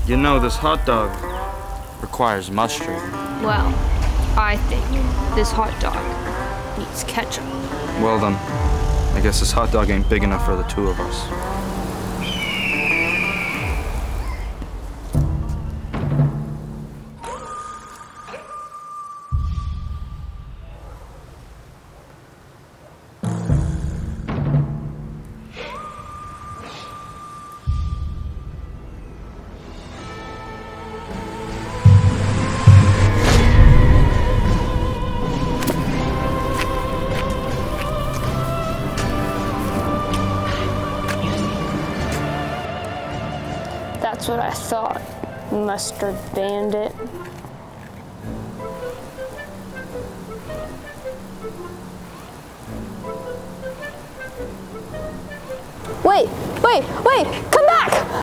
You know, this hot dog requires mustard. Well, I think this hot dog needs ketchup. Well then, I guess this hot dog ain't big enough for the two of us. That's what I thought, Mustard Bandit. Wait, come back!